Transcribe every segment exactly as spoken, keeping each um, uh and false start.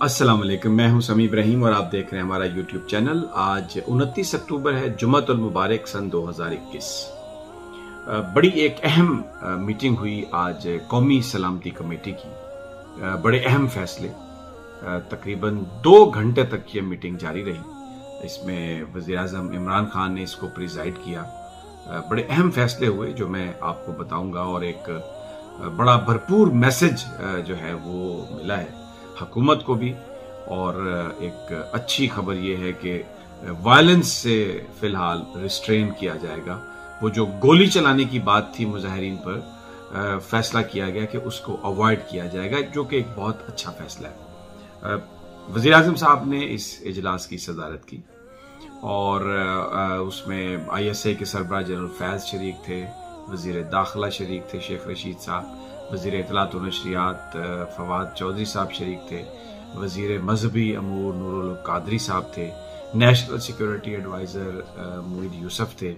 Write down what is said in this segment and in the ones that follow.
अस्सलाम वालेकुम, मैं हूं समी इब्राहिम और आप देख रहे हैं हमारा यूट्यूब चैनल। आज उनतीस अक्टूबर है, जुम्मतुल मुबारक सन दो हज़ार इक्कीस। बड़ी एक अहम मीटिंग हुई आज कौमी सलामती कमेटी की। बड़े अहम फैसले, तकरीबन दो घंटे तक ये मीटिंग जारी रही। इसमें वज़ीर आज़म इमरान खान ने इसको प्रिजाइड किया। बड़े अहम फैसले हुए जो मैं आपको बताऊंगा और एक बड़ा भरपूर मैसेज जो है वो मिला है हुकूमत को भी। और एक अच्छी खबर यह है कि वायलेंस से फिलहाल रिस्ट्रेन किया जाएगा। वो जो गोली चलाने की बात थी मुजाहिरीन पर, फैसला किया गया कि उसको अवॉइड किया जाएगा, जो कि एक बहुत अच्छा फैसला है। वज़ीर आज़म साहब ने इस इजलास की सदारत की और उसमें आई एस ए के सरबराह जनरल फैज शरीक थे, वज़ीर दाखिला शरीक थे शेख रशीद साहब, वज़ीर इत्तलात व नशरियात फवाद चौधरी साहब शरीक थे, वज़ीर मजहबी अमूर नूरुल कादरी साहब थे, national security adviser Moeed Yusuf थे,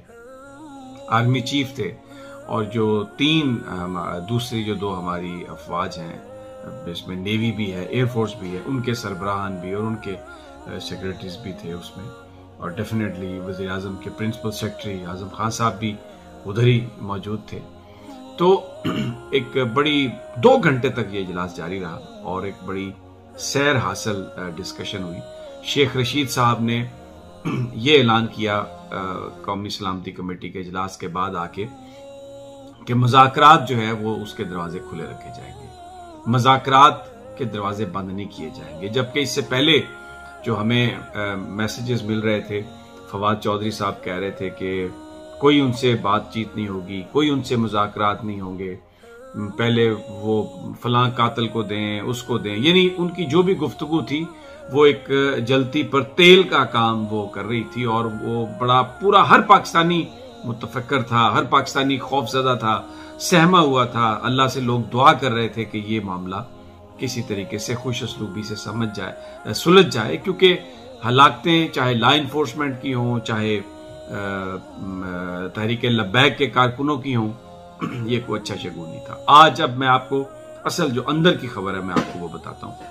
आर्मी चीफ थे, और जो तीन दूसरी जो दो हमारी अफवाज हैं, इसमें नेवी भी है, एयरफोर्स भी है, उनके सरबराहान भी और उनके सेक्रेटरीज भी थे उसमें। और डेफिनेटली वज़ीर आज़म के प्रिंसिपल सेक्रेटरी आज़म खान साहब भी उधर ही मौजूद थे। तो एक बड़ी दो घंटे तक ये इजलास जारी रहा और एक बड़ी सैर हासिल डिस्कशन हुई। शेख रशीद साहब ने ये ऐलान किया कौमी सलामती कमेटी के इजलास के बाद आके कि मुज़ाकरात जो है वो उसके दरवाजे खुले रखे जाएंगे, मुज़ाकरात के दरवाजे बंद नहीं किए जाएंगे। जबकि इससे पहले जो हमें मैसेजेस मिल रहे थे, फवाद चौधरी साहब कह रहे थे कि कोई उनसे बातचीत नहीं होगी, कोई उनसे मुज़ाकरात नहीं होंगे, पहले वो फलां कातिल को दें, उसको दें, यानी उनकी जो भी गुफ्तगू थी वो एक जलती पर तेल का काम वो कर रही थी। और वो बड़ा पूरा हर पाकिस्तानी मुतफक्कर था, हर पाकिस्तानी खौफजदा था, सहमा हुआ था। अल्लाह से लोग दुआ कर रहे थे कि ये मामला किसी तरीके से खुश असलूबी से समझ जाए, सुलझ जाए, क्योंकि हलाकतें चाहे लॉ इन्फोर्समेंट की हों, चाहे तहरीक लब्बैक के कारकुनों की हों, ये कोई अच्छा शगुन नहीं था। आज अब मैं आपको असल जो अंदर की खबर है मैं आपको वो बताता हूँ।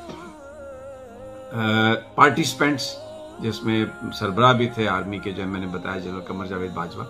पार्टिसिपेंट्स जिसमें सरबराह भी थे आर्मी के, जो मैंने बताया जनरल कमर जावेद बाजवा,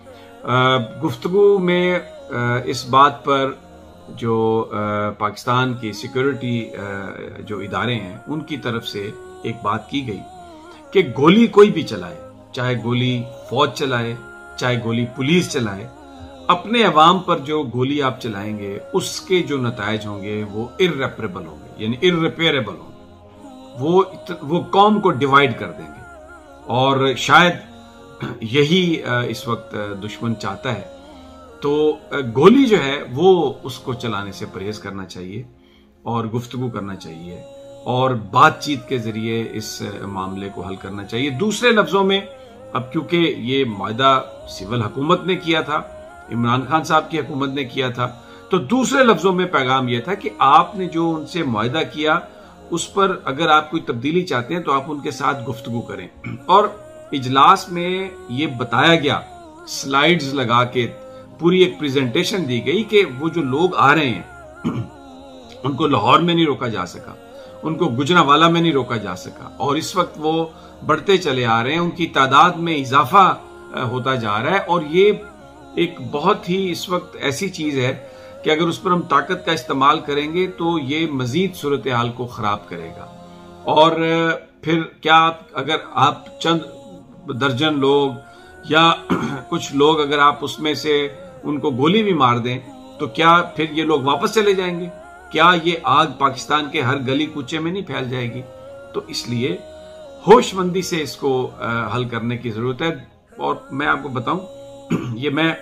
गुफ्तगू में आ, इस बात पर जो आ, पाकिस्तान की सिक्योरिटी जो इदारे हैं उनकी तरफ से एक बात की गई कि गोली कोई भी चलाए, चाहे गोली फौज चलाए, चाहे गोली पुलिस चलाए, अपने अवाम पर जो गोली आप चलाएंगे उसके जो नतायज होंगे वो इर्रेपरेबल होंगे, यानी इर्रिपेयरेबल होंगे। वो वो कौम को डिवाइड कर देंगे और शायद यही इस वक्त दुश्मन चाहता है। तो गोली जो है वो उसको चलाने से परहेज करना चाहिए और गुफ्तगू करना चाहिए और बातचीत के जरिए इस मामले को हल करना चाहिए। दूसरे लफ्जों में, अब क्योंकि ये मायदा सिविल हुकूमत ने किया था, इमरान खान साहब की हुकूमत ने किया था, तो दूसरे लफ्जों में पैगाम यह था कि आपने जो उनसे मायदा किया उस पर अगर आप कोई तब्दीली चाहते हैं तो आप उनके साथ गुफ्तगू करें। और इजलास में ये बताया गया, स्लाइड्स लगा के पूरी एक प्रेजेंटेशन दी गई कि वो जो लोग आ रहे हैं उनको लाहौर में नहीं रोका जा सका, उनको गुजरांवाला में नहीं रोका जा सका, और इस वक्त वो बढ़ते चले आ रहे हैं, उनकी तादाद में इजाफा होता जा रहा है। और ये एक बहुत ही इस वक्त ऐसी चीज है कि अगर उस पर हम ताकत का इस्तेमाल करेंगे तो ये मजीद सूरत हाल को खराब करेगा। और फिर क्या आप, अगर आप चंद दर्जन लोग या कुछ लोग अगर आप उसमें से उनको गोली भी मार दें तो क्या फिर ये लोग वापस चले जाएंगे? क्या ये आग पाकिस्तान के हर गली कूचे में नहीं फैल जाएगी? तो इसलिए होशमंदी से इसको हल करने की जरूरत है। और मैं आपको बताऊं, ये मैं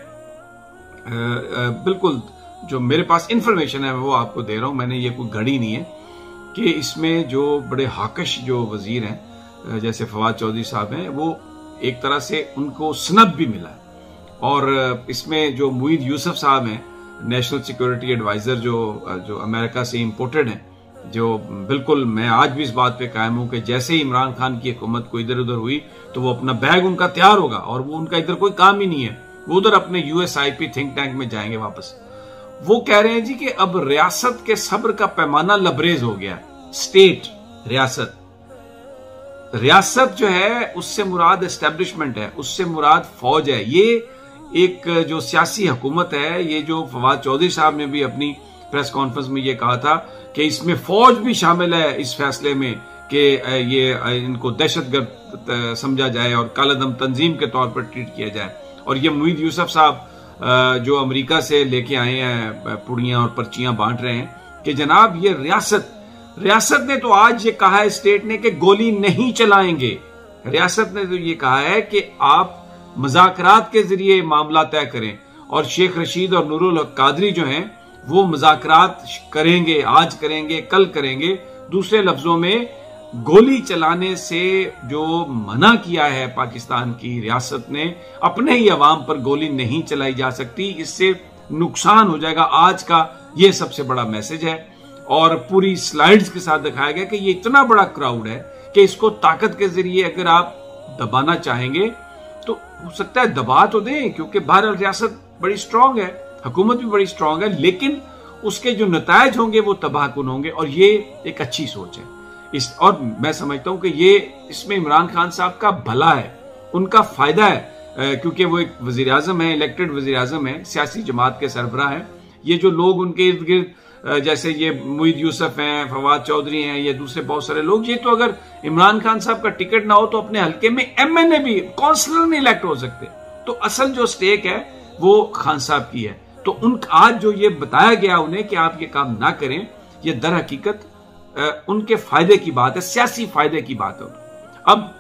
बिल्कुल जो मेरे पास इंफॉर्मेशन है वो आपको दे रहा हूं, मैंने ये कोई घड़ी नहीं है कि इसमें जो बड़े हाकश जो वजीर हैं जैसे फवाद चौधरी साहब हैं, वो एक तरह से उनको स्नब भी मिला है। और इसमें जो मुईद यूसुफ साहब हैं, नेशनल सिक्योरिटी एडवाइजर, जो जो अमेरिका से इंपोर्टेड हैं, जो बिल्कुल मैं आज भी इस बात पे कायम हूं कि जैसे ही इमरान खान की हुकूमत को इधर उधर हुई तो वो अपना बैग उनका तैयार होगा और वो उनका इधर कोई काम ही नहीं है, वो उधर अपने यूएसआईपी थिंक टैंक में जाएंगे वापस। वो कह रहे हैं जी कि अब रियासत के सब्र का पैमाना लबरेज हो गया, स्टेट रियासत, रियासत जो है उससे मुराद एस्टेब्लिशमेंट है, उससे मुराद फौज है। ये एक जो सियासी हुकूमत है, ये जो फवाद चौधरी साहब ने भी अपनी प्रेस कॉन्फ्रेंस में ये कहा था कि इसमें फौज भी शामिल है इस फैसले में कि ये इनको दहशतगर्द समझा जाए और कालादम तंजीम के तौर पर ट्रीट किया जाए। और ये मुईद यूसुफ साहब जो अमेरिका से लेके आए हैं पुड़ियां और पर्चियां बांट रहे हैं कि जनाब ये रियासत रियासत ने तो आज ये कहा है स्टेट ने कि गोली नहीं चलाएंगे। रियासत ने तो ये कहा है कि आप मुज़ाकरात के जरिए मामला तय करें और शेख रशीद और नूरुल हक कादरी जो हैं वो मुज़ाकरात करेंगे, आज करेंगे, कल करेंगे। दूसरे लफ्जों में गोली चलाने से जो मना किया है पाकिस्तान की रियासत ने, अपने ही अवाम पर गोली नहीं चलाई जा सकती, इससे नुकसान हो जाएगा। आज का ये सबसे बड़ा मैसेज है और पूरी स्लाइड्स के साथ दिखाया गया कि ये इतना बड़ा क्राउड है कि इसको ताकत के जरिए अगर आप दबाना चाहेंगे तो हो सकता है दबा तो दें, क्योंकि बहरहाल रियासत बड़ी स्ट्रांग है, हुकूमत भी बड़ी स्ट्रांग है, लेकिन उसके जो नतायज होंगे वो तबाहकुन होंगे। और ये एक अच्छी सोच है इस, और मैं समझता हूं कि ये इसमें इमरान खान साहब का भला है, उनका फायदा है, क्योंकि वो एक वजीर आजम है, इलेक्टेड वजीर आजम है, सियासी जमात के सरबराह है। ये जो लोग उनके इर्द गिर्द जैसे ये मुईद यूसुफ हैं, फवाद चौधरी हैं, ये दूसरे बहुत सारे लोग, ये तो अगर इमरान खान साहब का टिकट ना हो तो अपने हल्के में एमएनए भी, काउंसलर नहीं इलेक्ट हो सकते। तो असल जो स्टेक है वो खान साहब की है। तो उन आज जो ये बताया गया उन्हें कि आप ये काम ना करें, ये दर हकीकत उनके फायदे की बात है, सियासी फायदे की बात है। अब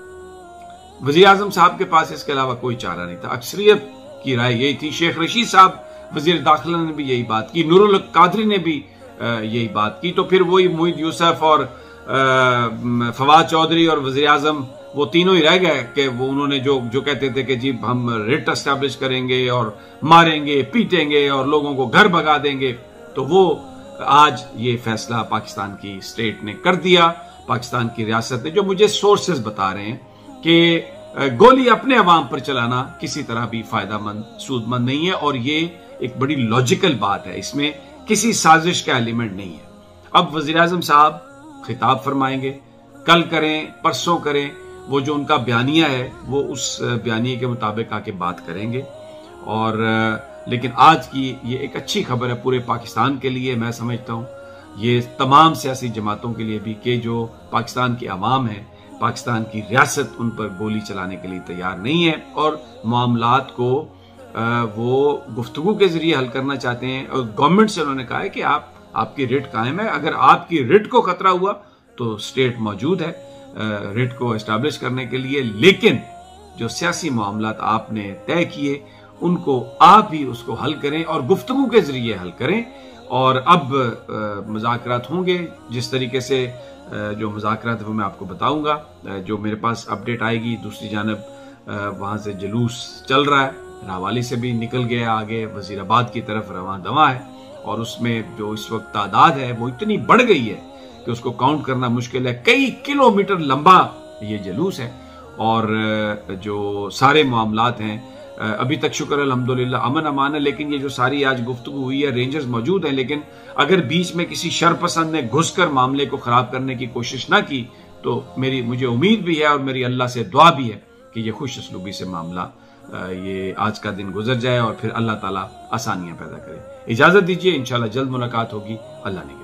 वजीर आजम साहब के पास इसके अलावा कोई चारा नहीं था, अक्सरियत की राय यही थी। शेख रशीद साहब वजीर दाखिला ने भी यही बात की, नूरुल हक कादरी ने भी यही बात की। तो फिर वही मुईद यूसुफ और फवाद चौधरी और वजीर आजम वो तीनों ही रह गए कि वो उन्होंने जो जो कहते थे कि जी हम रिट एस्टैब्लिश करेंगे और मारेंगे, पीटेंगे और लोगों को घर भगा देंगे। तो वो आज ये फैसला पाकिस्तान की स्टेट ने कर दिया, पाकिस्तान की रियासत ने, जो मुझे सोर्सेज बता रहे हैं कि गोली अपने अवाम पर चलाना किसी तरह भी फायदामंद, सूदमंद नहीं है। और ये एक बड़ी लॉजिकल बात है, इसमें किसी साजिश का एलिमेंट नहीं है। अब वजीर आजम साहब खिताब फरमाएंगे, कल करें, परसों करें, वो जो उनका बयानिया है वो उस बयानिए के मुताबिक आके बात करेंगे। और लेकिन आज की ये एक अच्छी खबर है पूरे पाकिस्तान के लिए, मैं समझता हूँ ये तमाम सियासी जमातों के लिए भी, कि जो पाकिस्तान की आवाम है, पाकिस्तान की रियासत उन पर गोली चलाने के लिए तैयार नहीं है और मामलात को वो गुफ्तगू के जरिए हल करना चाहते हैं। और गवर्नमेंट से उन्होंने कहा है कि आप आपकी रिट कायम है, अगर आपकी रिट को खतरा हुआ तो स्टेट मौजूद है रिट को एस्टैब्लिश करने के लिए, लेकिन जो सियासी मामलात आपने तय किए उनको आप ही उसको हल करें और गुफ्तगू के जरिए हल करें। और अब मुज़ाकरात होंगे, जिस तरीके से जो मुज़ाकरात है वो मैं आपको बताऊंगा, जो मेरे पास अपडेट आएगी। दूसरी जानब वहां से जुलूस चल रहा है, रावाली से भी निकल गया आगे, वजीराबाद की तरफ रवां दवा है, और उसमें जो इस वक्त तादाद है वो इतनी बढ़ गई है कि उसको काउंट करना मुश्किल है। कई किलोमीटर लंबा ये जुलूस है और जो सारे मामलात हैं अभी तक शुक्र अल्हम्दुलिल्लाह अमन अमान है। लेकिन ये जो सारी आज गुफ्तगू हुई है, रेंजर्स मौजूद हैं, लेकिन अगर बीच में किसी शरपसंद ने घुसकर मामले को खराब करने की कोशिश ना की तो मेरी मुझे उम्मीद भी है और मेरी अल्लाह से दुआ भी है कि ये खुश असलूबी से मामला ये आज का दिन गुजर जाए और फिर अल्लाह ताला आसानियां पैदा करे। इजाजत दीजिए, इंशाल्लाह जल्द मुलाकात होगी। अल्लाह ने